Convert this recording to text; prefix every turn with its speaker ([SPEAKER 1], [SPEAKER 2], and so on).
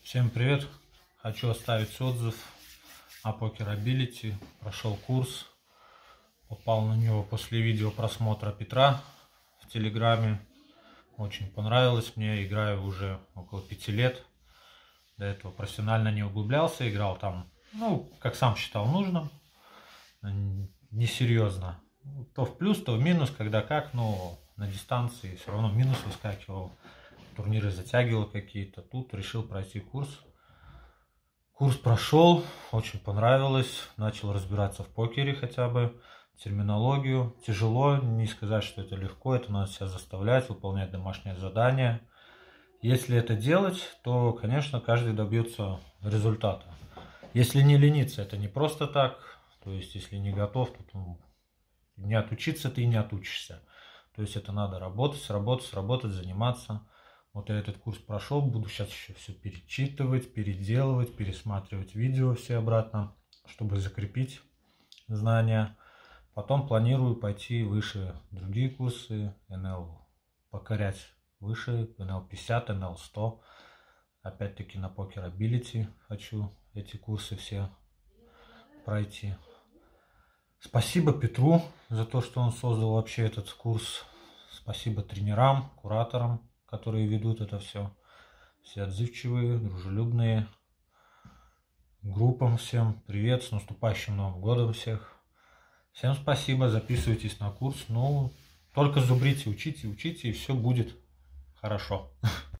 [SPEAKER 1] Всем привет! Хочу оставить отзыв о PokerAbility. Прошел курс, попал на него после видео просмотра Петра в Телеграме. Очень понравилось мне, играю уже около 5 лет. До этого профессионально не углублялся, играл там, как сам считал нужным, несерьезно. То в плюс, то в минус, когда как, но на дистанции все равно минус выскакивал. Турниры затягивал какие-то. Тут решил пройти курс. Курс прошел, очень понравилось. Начал разбираться в покере хотя бы, терминологию. Тяжело, не сказать, что это легко. Это надо себя заставлять, выполнять домашнее задание. Если это делать, то, конечно, каждый добьется результата. Если не лениться, это не просто так. То есть, если не готов, то не отучиться ты и не отучишься. То есть, это надо работать, заниматься. Вот я этот курс прошел, буду сейчас еще все перечитывать, переделывать, пересматривать видео все обратно, чтобы закрепить знания. Потом планирую пойти выше другие курсы, НЛ покорять выше, НЛ 50, НЛ 100. Опять-таки на PokerAbility хочу эти курсы все пройти. Спасибо Петру за то, что он создал вообще этот курс. Спасибо тренерам, кураторам, которые ведут это все. Все отзывчивые, дружелюбные. Группам всем привет, с наступающим Новым годом всех. Всем спасибо, записывайтесь на курс. Только зубрите, учите, и все будет хорошо.